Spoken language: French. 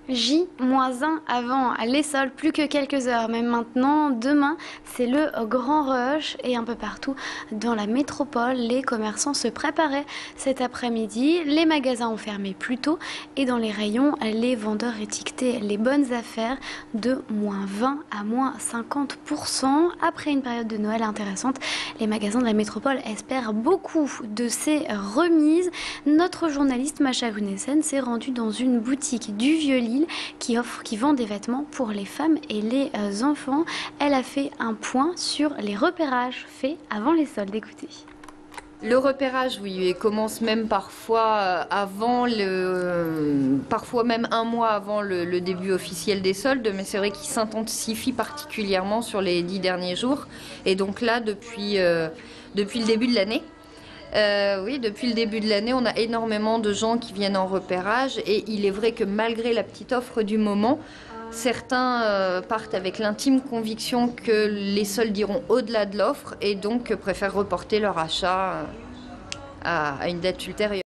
J-1 avant les soldes, plus que quelques heures, même maintenant, demain, c'est le grand rush et un peu partout dans la métropole, les commerçants se préparaient cet après-midi, les magasins ont fermé plus tôt et dans les rayons, les vendeurs étiquetaient les bonnes affaires de -20 à -50%. Après une période de Noël intéressante, les magasins de la métropole espèrent beaucoup de ces remises. Notre journaliste Macha Gunessen s'est rendue dans une boutique du Vieux-Lille qui vend des vêtements pour les femmes et les enfants. Elle a fait un point sur les repérages faits avant les soldes. Écoutez. Le repérage, oui, commence même parfois parfois même un mois avant le début officiel des soldes, mais c'est vrai qu'il s'intensifie particulièrement sur les 10 derniers jours. Et donc là, depuis le début de l'année. Oui, depuis le début de l'année, on a énormément de gens qui viennent en repérage et il est vrai que malgré la petite offre du moment, certains partent avec l'intime conviction que les soldes iront au-delà de l'offre et donc préfèrent reporter leur achat à une date ultérieure.